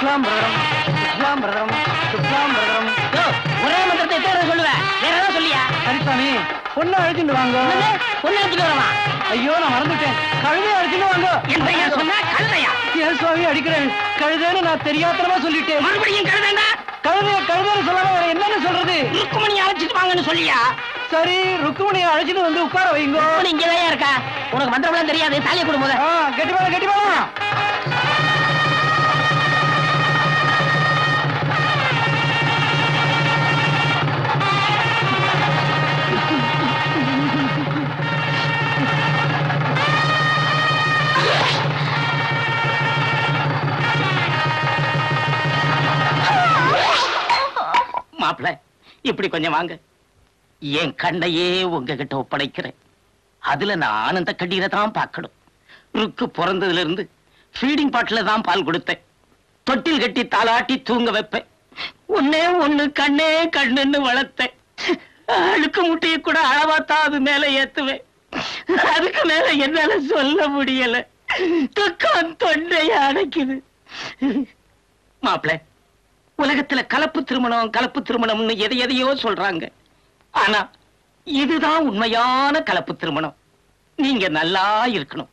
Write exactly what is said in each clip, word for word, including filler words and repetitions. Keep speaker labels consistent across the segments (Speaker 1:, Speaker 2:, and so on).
Speaker 1: ஒரே மந்திரத்தை எத்தனை சொல்லுவேன், வேற ஏதாவது சொல்லியா?
Speaker 2: ஹரிசாமி, பொண்ணு அழைச்சிட்டு வாங்க.
Speaker 1: பொண்ணு அழைச்சிட்டு வரமா?
Speaker 2: ஐயோ, நான் மறந்துட்டேன். கழுதையை அழைச்சிட்டு வாங்க.
Speaker 1: என்ன சொன்ன? கழுதையா?
Speaker 2: ஏன் சுவாமி அடிக்கிறேன்? கழுதைன்னு நான் தெரியாதனமா சொல்லிட்டேன்.
Speaker 1: மறுபடியும் கழுதைண்டா?
Speaker 2: கழுதைய கழுதைன்னு சொல்லாம வேற என்னன்னு சொல்றது?
Speaker 1: ருக்குமணியை அழைச்சிட்டு வாங்கன்னு சொல்லியா?
Speaker 2: சரி, ருக்குமணியை அழைச்சிட்டு வந்து உட்கார வைங்க.
Speaker 1: இங்கதான் இருக்கா? உனக்கு மந்திரம்லாம் தெரியாது, தாலியை கொடு போத.
Speaker 2: கெட்டிப்பாங்க கெட்டிப்பாங்க.
Speaker 1: மாப்பிள்ள, இப்படி கொஞ்சம் வாங்க. என் கண்ணையே உங்ககிட்ட ஒப்படைக்கிறேன். அதுல நான் ஆனந்த கண்ணீரை தான் பார்க்கணும். ருக்கு பிறந்ததுல இருந்து ஃபீடிங் பாட்டில தான் பால் கொடுத்தேன். தொட்டில் கட்டி தாளாட்டி தூங்க வைப்பேன். ஒன்னே ஒண்ணு கண்ணே கண்ணுன்னு வளர்த்தேன். அழுக்கு முட்டையை கூட அளவாத்தான் அது மேல ஏத்துவேன். அதுக்கு மேல என்னால சொல்ல முடியல. துக்கம் தொண்டையை அடைக்குது. மாப்பிள்ள, உலகத்துல கலப்பு திருமணம் கலப்பு திருமணம்னு எதை எதையோ சொல்றாங்க. ஆனா இதுதான் உண்மையான கலப்பு திருமணம். நீங்க நல்லா இருக்கணும்.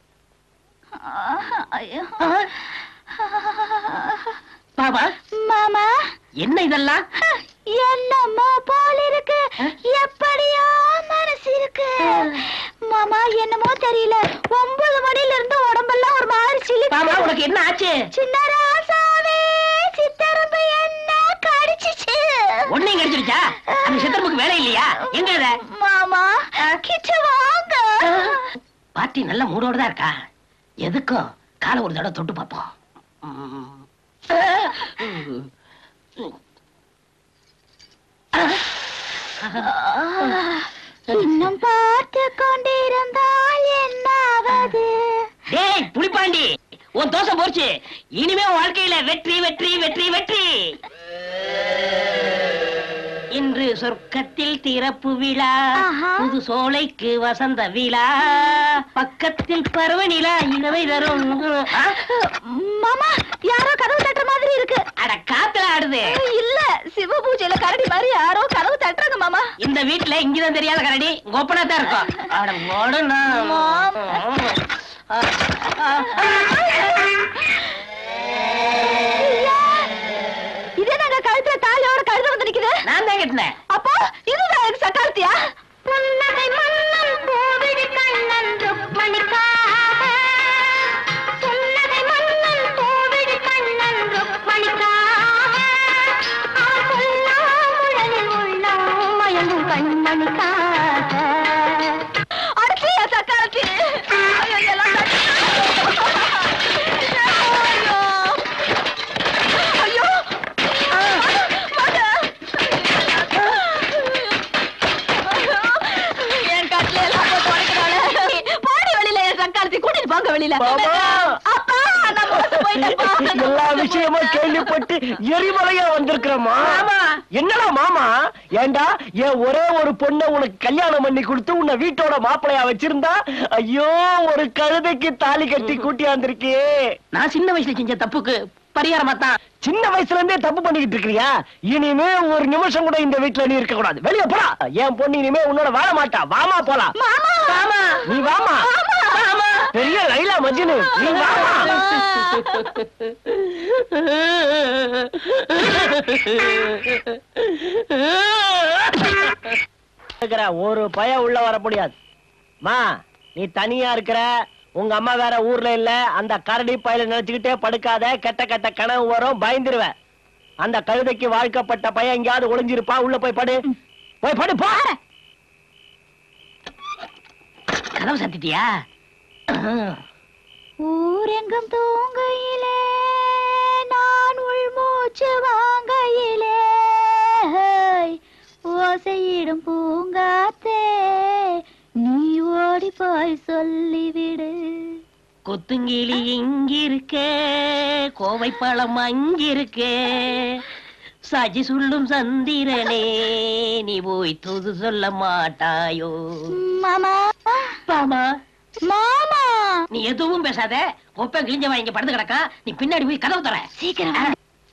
Speaker 1: பாபா,
Speaker 3: மாமா,
Speaker 1: என்ன இதெல்லாம்?
Speaker 3: என்னமோ போல இருக்கு, எப்படியோ மனசு இருக்கு. மாமா, என்னமோ தெரியல, ஒன்பது மணில இருந்து உடம்பெல்லாம் ஒரு மாதிரி சிலி.
Speaker 1: பாபா, உனக்கு என்ன ஆச்சு?
Speaker 3: சின்ன ராசாவே, சித்தரம்பு என்ன கடிச்சிச்சு.
Speaker 1: ஒன்னையும் கடிச்சிருச்சா? அந்த சித்தரம்புக்கு வேலை இல்லையா? எங்க
Speaker 3: மாமா, கிட்ட வாங்க.
Speaker 1: பாட்டி நல்ல மூடோட தான் இருக்கா. எதுக்கும் காலை ஒரு தடவை தொட்டு பார்ப்போம்.
Speaker 3: இன்னும் பார்த்து கொண்டிருந்தால் என்னாவது?
Speaker 1: டேய் புலிப்பாண்டி, உன் தோசை போச்சு. இனிமே வாழ்க்கையில வெற்றி வெற்றி வெற்றி வெற்றி. இன்று சொர்க்கத்தில் திறப்பு விழா, புது சோலைக்கு வசந்த விழா, பக்கத்தில் பருவநிலா இனவை தரும்.
Speaker 3: மாமா, யாரோ கதவு தட்டுற மாதிரி இருக்கு.
Speaker 1: அட, காத்துல ஆடுது.
Speaker 3: இல்ல, சிவ பூஜையில கரடி மாதிரி யாரோ கதவு தட்டுறாங்க மாமா.
Speaker 1: இந்த வீட்டுல இங்கதான் தெரியாத கரடி கோப்பனா தான் இருக்கும். அட ஓடுனா.
Speaker 3: இதே நாங்க கழுத்துல தாலியோட கழுத வந்து நிக்குது.
Speaker 1: நான் தான் கட்டினேன்.
Speaker 3: அப்போ இதுதான் எனக்கு சக்காலத்தியா? புன்னகை மன்னன் கோவிடி கண்ணன் ருக்மணிக்காக, புன்னகை மன்னன் கோவிடி கண்ணன் ருக்மணிக்காக, அவன் பொல்லாங்குழலில் உள்ளம் மயங்கும் கண்மணிக்காக. அடுத்தியா சக்காலத்தி? ஐயோ, எல்லாம்
Speaker 2: எல்லா விஷயமும் கேள்விப்பட்டு எரிமலையா வந்திருக்கிறோமா? என்னடா மாமா, ஏண்டா என் ஒரே ஒரு பொண்ணை உனக்கு கல்யாணம் பண்ணி கொடுத்து உன்னை வீட்டோட மாப்பிளையா வச்சிருந்தா, ஐயோ ஒரு கழுதைக்கு தாலி கட்டி கூட்டியாந்திருக்கே.
Speaker 1: நான் சின்ன வயசுல செஞ்ச தப்புக்கு பரிகாரமா தான்.
Speaker 2: சின்ன வயசுல இருந்தே தப்பு பண்ணிக்கிட்டு இருக்கிறியா? இனிமே ஒரு நிமிஷம் கூட இந்த வீட்டுல நீ இருக்க கூடாது. வெளியே போடா. என் பொண்ணு இனிமே உன்னோட வாழ மாட்டா. வாமா போலாம். நீ வாமா. பெரிய லைலா மஜ்னு, நீ வாமா. ஒரு பய உள்ள வர முடியாது. மா, நீ தனியா இருக்கிற, உங்க அம்மா வேற ஊர்ல இல்ல. அந்த கரடி பயில நினைச்சுக்கிட்டே படுக்காத. கெட்ட கெட்ட கனவு வரும், பயந்துருவ. அந்த கழுதைக்கு வாழ்க்கப்பட்ட பையன் எங்கேயாவது ஒளிஞ்சிருப்பா. உள்ள போய் படு, போய் படு. போ.
Speaker 1: கதவு சத்திட்டியா?
Speaker 3: ஊரெங்கும் தூங்கையிலே நான் உள்மூச்சு வாங்கையிலே ஓசையிடும் பூங்காத்தே நீ ஓடி போய் சொல்லிவிடு.
Speaker 1: கொத்துங்கிளி இங்கிருக்கே, கோவை பழம் அங்கிருக்கே, சஜி சொல்லும் சந்திரனே நீ போய் தூது சொல்ல மாட்டாயோ?
Speaker 3: மாமா,
Speaker 1: மாமா,
Speaker 3: மாமா,
Speaker 1: நீ எதுவும் பேசாத. கொப்பை கிழிஞ்சவன் இங்க படுத்து கிடக்கா. நீ பின்னாடி போய் கதவு தர.
Speaker 3: சீக்கிரம்.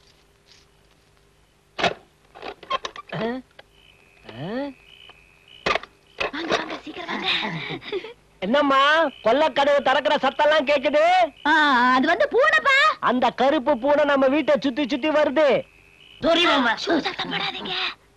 Speaker 2: என்னம்மா கொல்லக்கதவு திறக்கிற சத்தம் கேக்குது?
Speaker 3: அது வந்து பூனைப்பா.
Speaker 2: அந்த கருப்பு பூனை நம்ம வீட்டை சுத்தி சுத்தி வருது.
Speaker 3: சத்தம் போடாதீங்க.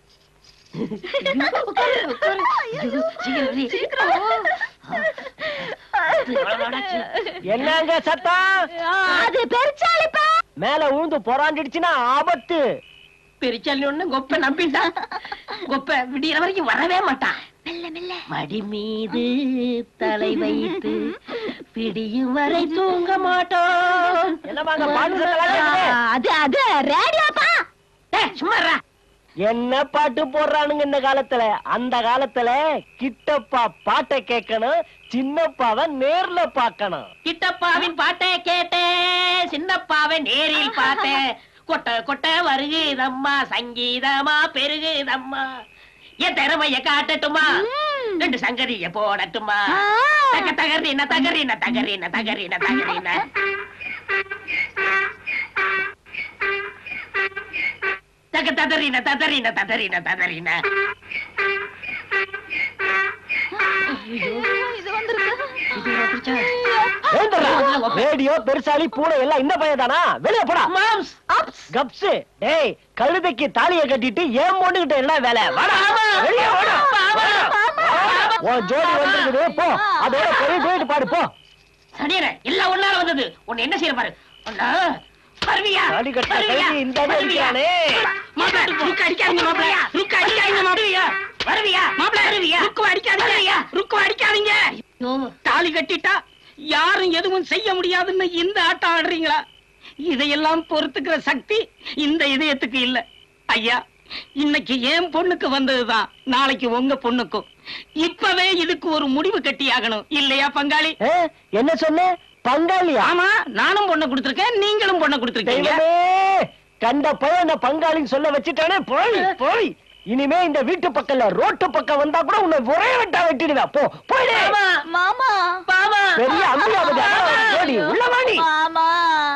Speaker 2: என்னங்க சத்தம்?
Speaker 3: அது பெருச்சாளிப்பா.
Speaker 2: மேல ஊந்து பொறாண்டிடுச்சுன்னா ஆபத்து.
Speaker 1: பெருச்சாலி ஒண்ணு கொப்ப நம்பிட்டான். கொப்ப விடியற வரைக்கும் வரவே மாட்டான்.
Speaker 3: மெல்ல மெல்ல
Speaker 1: மடி மீது தலை வைத்து பிடியும் வரை தூங்க மாட்டோம்.
Speaker 2: என்னமாங்க பாட்டு சத்தம்?
Speaker 3: அது அது ரேடியோப்பா.
Speaker 1: சும்மா
Speaker 2: என்ன பாட்டு போடுறானுங்க இந்த காலத்துல? அந்த காலத்துல கிட்டப்பா பாட்டை கேட்கணும், சின்னப்பாவை நேர்ல பாக்கணும்.
Speaker 1: கிட்டப்பாவின் பாட்டை கேட்டேன், சின்னப்பாவை நேரில் பார்த்தேன். கொட்ட கொட்ட வருகுதம்மா, சங்கீதமா பெருகுதம்மா. என் திறமைய காட்டட்டுமா, ரெண்டு சங்கதிய போடட்டுமா. தக தகரின தகரின தகரின தகரின தகரின. தக ததறின ததறின ததறின ததறின.
Speaker 2: ரேடியோ பெருசாலி பூனை எல்லாம் இந்த பையதானா? வெளியே போடா. கப்ஸ். டேய், கழுதைக்கு தாலியை கட்டிட்டு ஏன் பொண்ணுகிட்ட என்ன வேலை? வாடா வெளியே வாடா. உன் ஜோடி வந்திருக்குது, போ. அதோட பெரிய டேட் பாடு, போ.
Speaker 1: சனியனே, எல்லாம் ஒன்னால வந்தது. உன்னை என்ன செய்ய பாரு. ஒன்னா பர்வியா
Speaker 2: தாடி கட்ட கைதி இந்த அடி அடிக்கிறானே.
Speaker 1: மாப்ள ருக்கு அடிக்காதீங்க மாப்ள. ருக்கு அடிக்காதீங்க மாப்ள. வருவியா மாப்ள? வருவியா? ருக்கு அடிக்காதீங்க. ருக்கு அடிக்காதீங்க. தாலி கட்டிட்டா யாரும் எதுவும் செய்ய முடியாதுன்னு இந்த ஆட்டம் ஆடுறீங்களா? இதையெல்லாம் பொறுத்துக்கிற சக்தி இந்த இதயத்துக்கு இல்ல. ஐயா, இன்னைக்கு என் பொண்ணுக்கு வந்ததுதான் நாளைக்கு உங்க பொண்ணுக்கும். இப்பவே இதுக்கு ஒரு முடிவு கட்டியாகணும் இல்லையா பங்காளி?
Speaker 2: என்ன சொன்ன? பங்காளி?
Speaker 1: ஆமா, நானும் பொண்ணை கொடுத்திருக்கேன், நீங்களும் பொண்ணை கொடுத்திருக்கீங்க.
Speaker 2: கண்ட பையன் பங்காளின்னு சொல்ல வச்சுட்டானே. போய் போய் இனிமே இந்த வீட்டு பக்கம்ல ரோட்டு பக்கம் வந்தா கூட உன்னை ஒரே வெட்டா வெட்டிடுவேன். போ போயிடு.
Speaker 3: மாமா
Speaker 1: பாமா
Speaker 2: பெரிய அம்பியாவது உள்ள வாடி.
Speaker 3: மாமா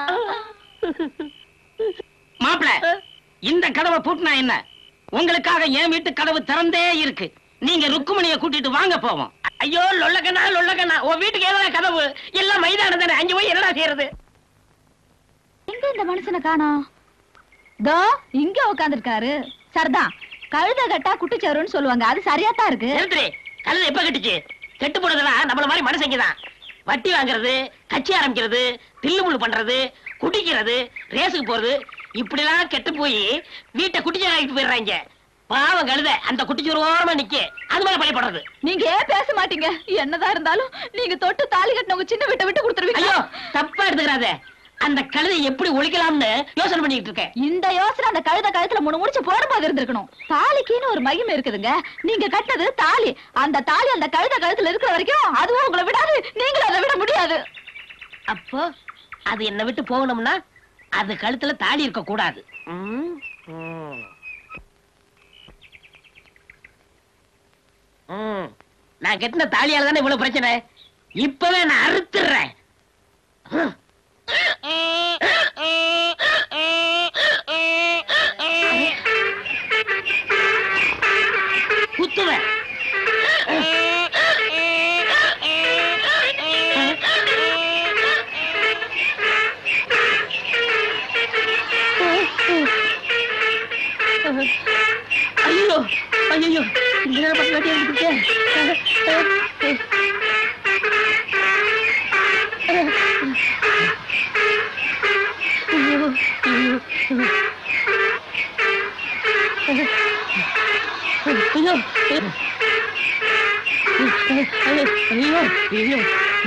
Speaker 1: மாப்பிள, இந்த கதவை பூட்டினா என்ன? உங்களுக்காக என் வீட்டு கதவு திறந்தே இருக்கு. நீங்க ருக்குமணியை கூட்டிட்டு வாங்க போவோம். ஐயோ லொல்லகண்ணா லொல்லகண்ணா, உன் வீட்டுக்கு ஏதோ கதவு எல்லாம் மைதானம் தானே, அங்க போய் என்னடா செய்யறது?
Speaker 3: எங்க இந்த மனுஷனை காணோம்? தோ இங்க உட்கார்ந்திருக்காரு. சரிதான், கழுத கட்டா குட்டிச்சவருன்னு சொல்லுவாங்க, அது சரியாத்தான் இருக்கு.
Speaker 1: கழுத எப்ப கட்டுச்சு? கெட்டு போனதெல்லாம் நம்மள மாதிரி மனுஷங்கதான். வட்டி வாங்குறது, கட்சி ஆரம்பிக்கிறது, தில்லுமுள்ளு பண்றது, குடிக்கிறது, ரேஸுக்கு போறது, இப்படி எல்லாம் கெட்டு போய் வீட்டை குட்டிச்சவர் ஆகிட்டு போயிடுறாங்க. பாவம் கழுத அந்த குட்டிச்சோர் ஓரமா நிக்க, அது மேல பழி போடுறது.
Speaker 3: நீங்க ஏன் பேச மாட்டீங்க? என்னதான் இருந்தாலும் நீங்க தொட்டு தாலி கட்டினவங்க சின்ன வீட்டை விட்டு கொடுத்துருவீங்க.
Speaker 1: ஐயோ தப்பா எடுத்துக்கிறாத. அந்த கழுதை எப்படி ஒழிக்கலாம்னு யோசனை பண்ணிட்டு இருக்கேன்.
Speaker 3: இந்த யோசனை அந்த கழுத கழுத்துல மூணு முடிச்சு போடும்போது இருந்திருக்கணும். தாலிக்குன்னு ஒரு மகிமை இருக்குதுங்க. நீங்க கட்டினது தாலி, அந்த தாலி அந்த கழுத கழுத்துல இருக்கிற வரைக்கும் அதுவும் உங்களை விடாது, நீங்களும் அதை விட முடியாது.
Speaker 1: அப்போ அது என்ன விட்டு போகணும்னா அது கழுத்துல தாலி இருக்க கூடாது. நான் கட்டின தாலியால தானே இவ்வளவு பிரச்சனை. இப்பவே நான் அறுத்துறேன். குத்துவேன். ஐயோ ஐயோ, இந்த நேரம் பத்து வாட்டி எடுத்துட்டேன். ஐயோ ஐயோ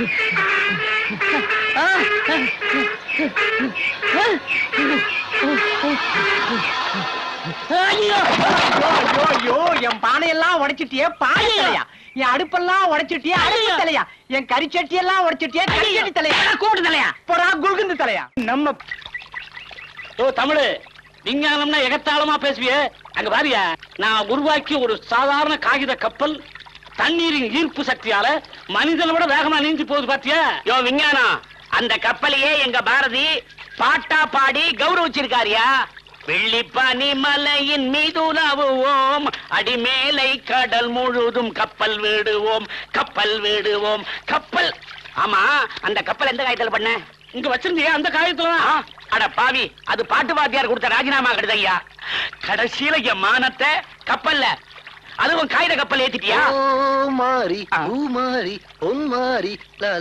Speaker 2: ஐயோ, என் பானையெல்லாம் உடைச்சிட்டியே பானையா, என் அடுப்பெல்லாம் உடைச்சிட்டியே அடுப்பு தலையா, என் கறிச்சட்டி எல்லாம் உடைச்சிட்டியே கறிச்சட்டி தலையா,
Speaker 1: கூட்டு தலையா,
Speaker 2: போடா குல்குந்து தலையா. நம்ம
Speaker 1: ஓ தமிழ் விஞ்ஞானம்னா எகத்தாளமா பேசுவியே. அங்க பாரியா, நான் உருவாக்கி ஒரு சாதாரண காகித கப்பல் தண்ணீரின் ஈர்ப்பு சக்தியால மனிதனை விட வேகமா நீந்தி போகுது பாத்தியா? யோ விஞ்ஞானம், அந்த கப்பலையே எங்க பாரதி பாட்டா பாடி கௌரவிச்சிருக்காரியா. வெள்ளிப்பனி மலையின் மீது உலாவுவோம், அடிமேலை கடல் முழுதும் கப்பல் விடுவோம், கப்பல் விடுவோம், கப்பல். ஆமா, அந்த கப்பல் எந்த காயத்துல பண்ண? இங்க வச்சிருந்தியா? அந்த காயத்துல. அட பாவி, அது பாட்டு வாத்தியார் கொடுத்த ராஜினாமா கடுதையா. கடைசியில என் மானத்தை கப்பல்ல, அதுவும் காகித கப்பல் ஏத்திட்டியா?
Speaker 4: மாறி மாறி பொன் மாறி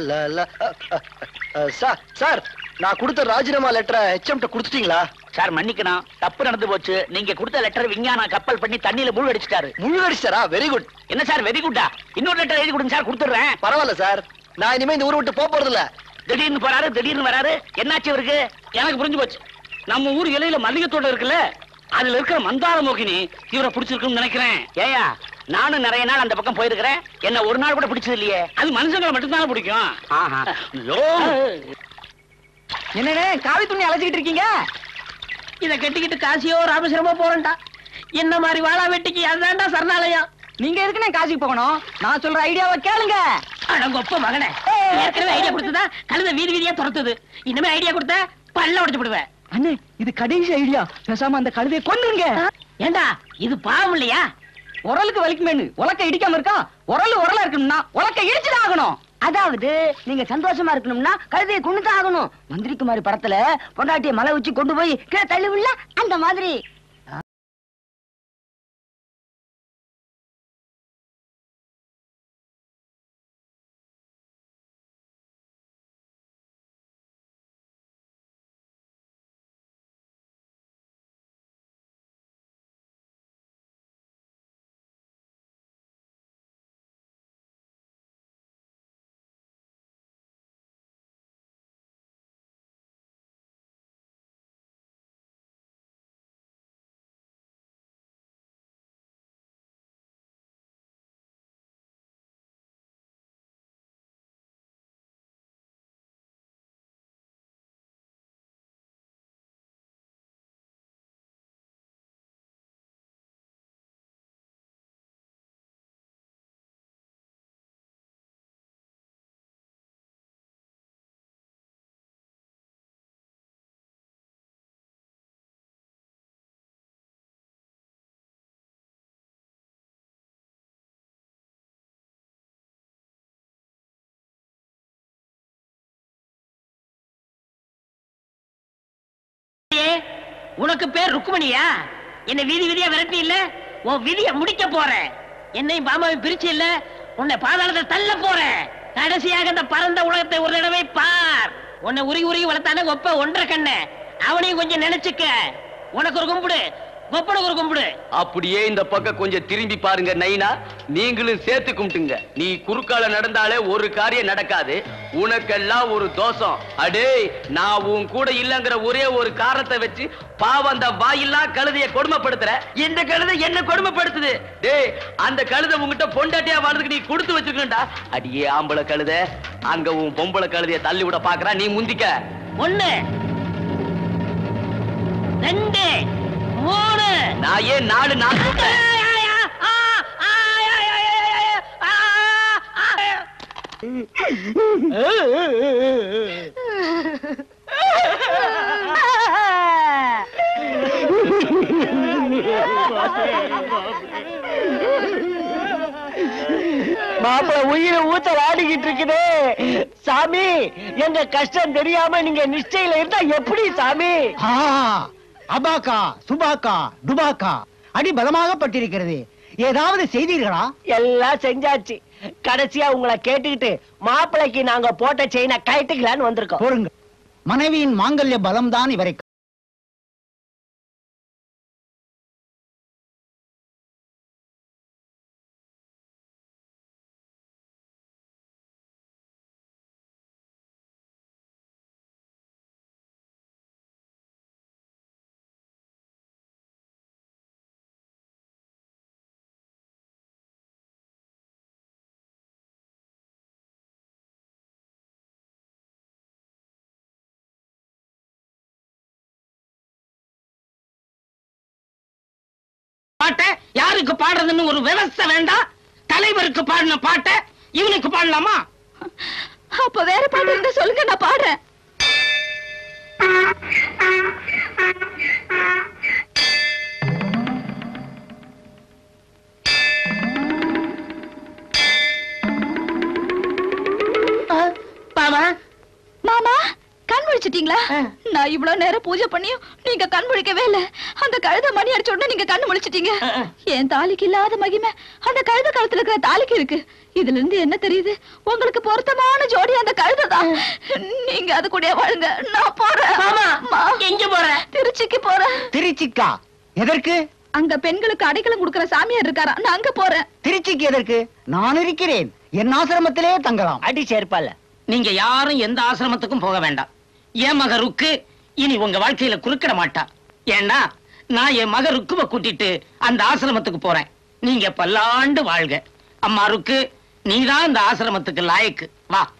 Speaker 4: சார் சார், நான் கொடுத்த ராஜினாமா லெட்டரை ஹெச்எம் கொடுத்துட்டீங்களா?
Speaker 1: சார் மன்னிக்கணும், தப்பு நடந்து போச்சு. நீங்க கொடுத்த லெட்டர் விஞ்ஞான கப்பல் பண்ணி தண்ணியில முழு அடிச்சிட்டாரு.
Speaker 4: முழு அடிச்சாரா? Very good.
Speaker 1: என்ன சார் வெரி குட்டா? இன்னொரு லெட்டர் எழுதி கொடுங்க சார், கொடுத்துறேன்.
Speaker 4: பரவாயில்ல சார், நான் இனிமே இந்த ஊரை விட்டு போக போறது இல்ல.
Speaker 1: திடீர்னு போறாரு, திடீர்னு வராரு, என்னாச்சு இவருக்கு? எனக்கு புரிஞ்சு போச்சு. நம்ம ஊர் இலையில மல்லிகை தோட்டம் இருக்குல்ல, அதுல இருக்கிற மந்தார மோகினி இவரை பிடிச்சிருக்குன்னு நினைக்கிறேன். ஏயா, நானும் நிறைய நாள் அந்த பக்கம் போயிருக்கிறேன், என்ன ஒரு நாள் கூட பிடிச்சது இல்லையே. அது மனுஷங்களை மட்டும்தான் பிடிக்கும்.
Speaker 2: என்னண்ணே காவி துணி அழைச்சிக்கிட்டு இருக்கீங்க? இத கட்டிக்கிட்டு காசியோ ராமேஸ்வரமோ போறேன்டா. என்ன மாதிரி வாழா வெட்டிக்கு அதுதான்டா சரணாலயம். நீங்க எதுக்குண்ணே காசிக்கு போகணும்? நான் சொல்ற ஐடியாவை கேளுங்க. அடங்கொப்ப மகனே, ஏற்கனவே ஐடியா கொடுத்ததா கழுத வீதி வீதியா துரத்துது. இனிமே ஐடியா கொடுத்த பல்ல உடைச்சு விடுவேன். அண்ணே, இது கடைசி ஐடியா. பேசாம அந்த கழுதையை கொன்னுங்க. ஏண்டா, இது பாவம் இல்லையா? உரலுக்கு வலிக்குமேனு உலக்க இடிக்காம இருக்கா? உரல் உரலா இருக்கணும்னா உலக்க இடிச்சுதான் ஆகணும். அதாவது நீங்க சந்தோஷமா இருக்கணும்னா கழுதையை கொண்டுதான் ஆகணும். மந்திரிக்குமாரி படத்துல பொண்டாட்டிய மலை வச்சு கொண்டு போய் கீழே தள்ளி விடல, அந்த மாதிரி. உனக்கு பேர் ருக்குமணியா? என்ன வீதி வீதியா விரட்டி இல்ல, உன் விதிய முடிக்க போறேன். என்னையும் பாமாவையும் பிரிச்சு இல்ல, உன்னை பாதாளத்தை தள்ள போறேன். கடைசியாக அந்த பரந்த உலகத்தை ஒரு தடவை பார். உன்னை உருகி உருகி வளர்த்தானே ஒப்ப ஒன்றரை கண்ண, அவனையும் கொஞ்சம் நினைச்சுக்க. உனக்கு ஒரு கும்பிடு, கொப்பனுக்கு ஒரு கும்பிடு.
Speaker 5: அப்படியே இந்த பக்கம் கொஞ்சம் திரும்பி பாருங்க நைனா, நீங்களும் சேர்த்து கும்பிட்டுங்க. நீ குறுக்கால நடந்தாலே ஒரு காரியம் நடக்காது, உனக்கெல்லாம் ஒரு தோஷம். அடே, நான் உன் கூட இல்லங்கிற ஒரே ஒரு காரணத்தை வச்சு பாவம் அந்த வாயில்லா கழுதைய கொடுமைப்படுத்துற. இந்த கழுதை என்ன கொடுமைப்படுத்துது? டேய், அந்த கழுதை உங்ககிட்ட பொண்டாட்டியா வாழ்றதுக்கு நீ கொடுத்து வச்சிருக்கா. அடியே ஆம்பளை கழுதை, அங்க உன் பொம்பளை கழுதைய தள்ளி விட பாக்குறா, நீ முந்திக்க.
Speaker 2: ஒண்ணு, ரெண்டு, மூணு,
Speaker 5: நான் ஏன் நாலு நாள்
Speaker 2: மாப்பிள உயிரை ஊத்த வாடிக்கிட்டு இருக்குதே சாமி. எங்க கஷ்டம் தெரியாம நீங்க நிச்சயில இருந்தா எப்படி சாமி?
Speaker 6: அபாக்கா சுபாக்கா டுபாக்கா அடி பலமாகப்பட்டிருக்கிறது. ஏதாவது செய்தீர்களா?
Speaker 2: எல்லாம் செஞ்சாச்சு. கடைசியா உங்களை கேட்டுக்கிட்டு மாப்பிளைக்கு நாங்க போட்ட செயினை கழட்டிக்கலான்னு வந்திருக்கோம்.
Speaker 6: பொறுங்க, மனைவியின் மாங்கல்ய பலம்தான் இவரை.
Speaker 1: பாட்டை யாருக்கு பாடுறதுன்னு ஒரு விவசாய வேண்டாம். தலைவருக்கு பாடின பாட்டை இவனுக்கு பாடலாமா?
Speaker 3: அப்ப வேற பாட்டு இருந்தா சொல்லுங்க, நான் பாடுறேன். முழிச்சிட்டீங்களா? நான் இவ்வளவு நேரம் பூஜை பண்ணியும் நீங்க கண் முழிக்கவே இல்ல. அந்த கழுத மணி அடிச்ச உடனே நீங்க கண்ணு முழிச்சிட்டீங்க. என் தாலிக்கு இல்லாத மகிமை அந்த கழுத கழுத்துல இருக்கிற தாலிக்கு இருக்கு. இதுல இருந்து என்ன தெரியுது? உங்களுக்கு பொருத்தமான ஜோடி அந்த கழுதைதான். நீங்க அது கூட வாழுங்க. நான் போறேன்.
Speaker 2: எங்க போற?
Speaker 3: திருச்சிக்கு போறேன்.
Speaker 6: திருச்சிக்கா? எதற்கு?
Speaker 3: அங்க பெண்களுக்கு அடைக்கலம் கொடுக்கிற சாமியார் இருக்காரா, நான் அங்க போறேன்.
Speaker 6: திருச்சிக்கு எதற்கு? நான் இருக்கிறேன். என் ஆசிரமத்திலே தங்கலாம்.
Speaker 2: அடி சேர்ப்பால.
Speaker 1: நீங்க யாரும் எந்த ஆசிரமத்துக்கும் போக வேண்டாம். என் மக ருக்கு இனி உங்க வாழ்க்கையில குறுக்கிட மாட்டா. ஏன்னா நான் என் மக ருக்குவ கூட்டிட்டு அந்த ஆசிரமத்துக்கு போறேன். நீங்க பல்லாண்டு வாழ்க. அம்மா ருக்கு, நீதான் இந்த ஆசிரமத்துக்கு லாயக்கு. வா.